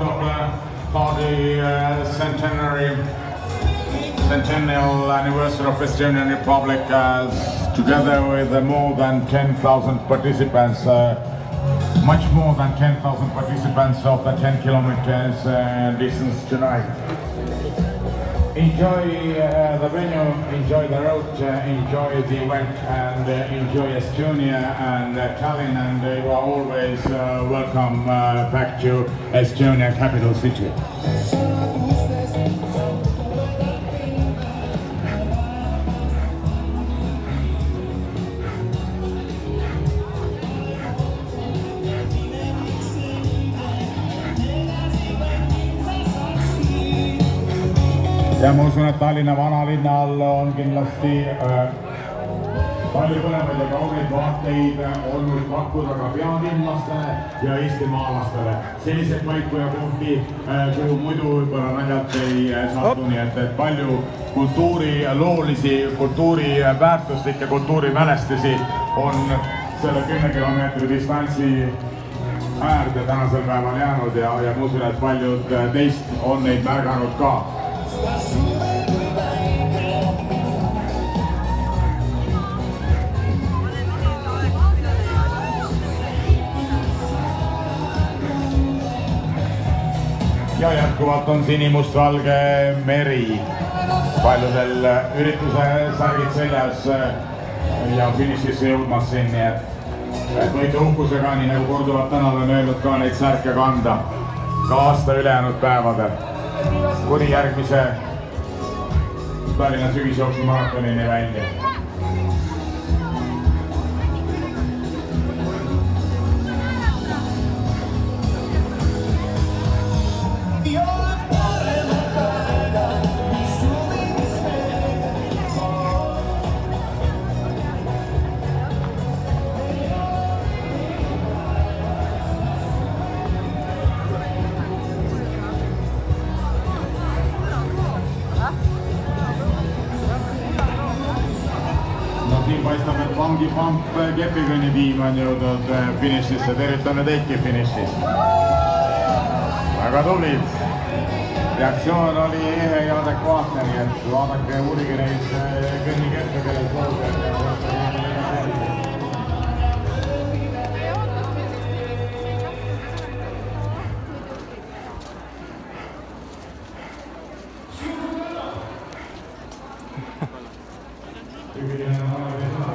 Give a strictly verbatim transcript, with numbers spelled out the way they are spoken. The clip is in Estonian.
of uh, for the uh, centenary, centennial anniversary of Estonian Republic, uh, together with uh, more than ten thousand participants, uh, much more than ten thousand participants of the ten kilometers uh, distance tonight. Enjoy uh, the venue, enjoy the road, uh, enjoy the event, and uh, enjoy Estonia and uh, Tallinn, and uh, you are always uh, welcome uh, back to Estonia capital city. Ja ma usun, et Tallinna vanalinna all on kindlasti äh, palju põnevaid ja kaugeid vaateid olnud pakkuda ka pealinlastele ja eestimaalastele. Selliseid paiku ja kohti, äh, kuhu muidu võib-olla naljalt ei äh, satu, nii et, et palju kultuuriloolisi, kultuuriväärtuslikke kultuurimälestisi on selle kümne kilomeetri distantsi äärde tänasel päeval jäänud ja, ja ma usun, et paljud teist on neid märganud ka. Ja jätkuvalt on sinimustvalge meri. Paljudel ürituse särgid seljas ja finišisse jõudmas siin, nii et võite uhkusega, nii nagu korduvalt täna olen öelnud, ka neid särke kanda ka aasta ülejäänud päevadel. Kuni järgmise Tallinna sügisjooksu maratonini välja. Paistab, et vangipamp Kepikõnni tiim on jõudnud finišisse, tervitame teidki finišis. Väga tublid. Reaktsioon oli ehe ja adekvaatne, nii et vaadake uurige neid kõnni Keppe, kelle slogan. Thank you.